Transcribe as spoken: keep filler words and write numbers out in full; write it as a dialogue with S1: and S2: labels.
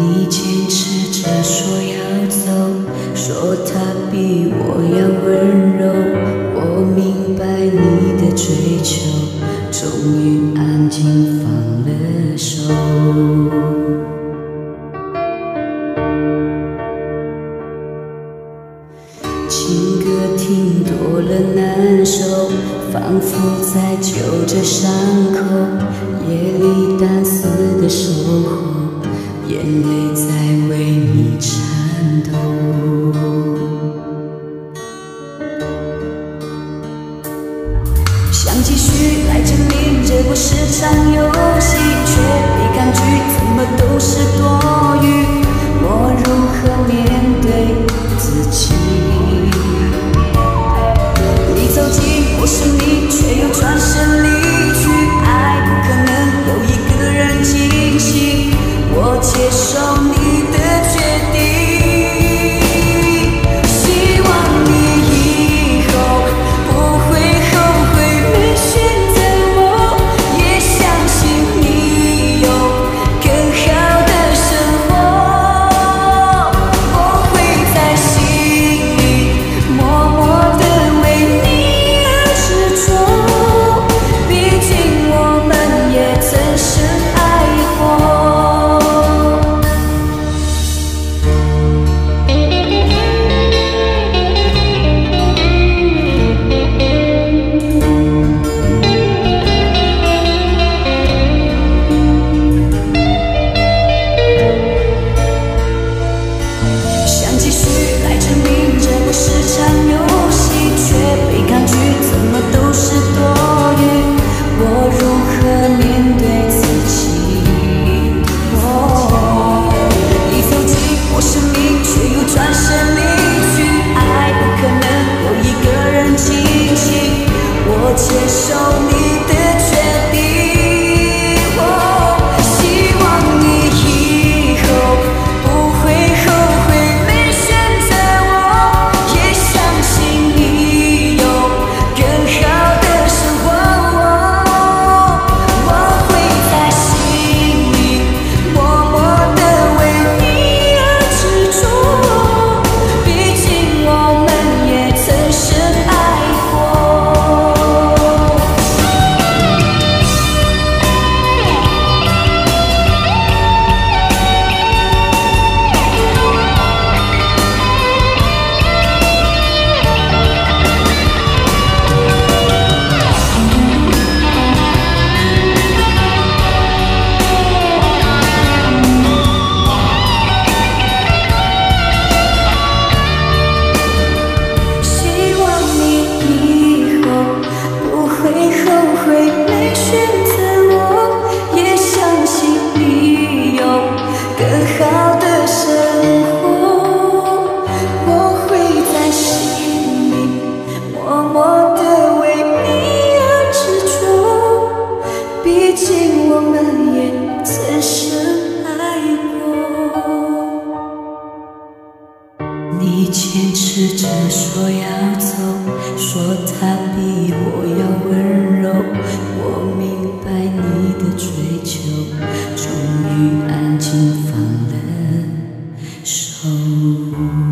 S1: 你坚持着说要走，说他比我要温柔。我明白你的追求，终于安静放了手。情歌听多了难受，仿佛在揪着伤口。夜里单丝的守候，眼泪在为你颤抖。想继续来证明这不是场游戏，却被抗拒，怎么都是多余。我如何面对自己？你走近我生命，却又转身离去。爱不可能有一个人清醒，我接受你的决定。希望你以后不会后悔没选择我，也相信你有更好的生活。我会在心里默默地为你而执着，毕竟我们也曾深爱过。想继续来证明这不是场游戏，却被抗拒，怎么都是多余。我如何面对自己？哦，你走进我生命，却又转身离去。爱不可能有一个人清醒，我接受你的决定。哦，希望你以后不会后悔没选择我，也相信你有更好的生活。我会在心里默默地为你而执着，毕竟我们也曾深爱过。希望你以后不会后悔没选择我，也相信你有更好的生活。我会在心里默默地为你而执着，毕竟我们也曾深爱过。你坚持着说要走，说他比我要温柔。我明白你的追求，终于安静放了手。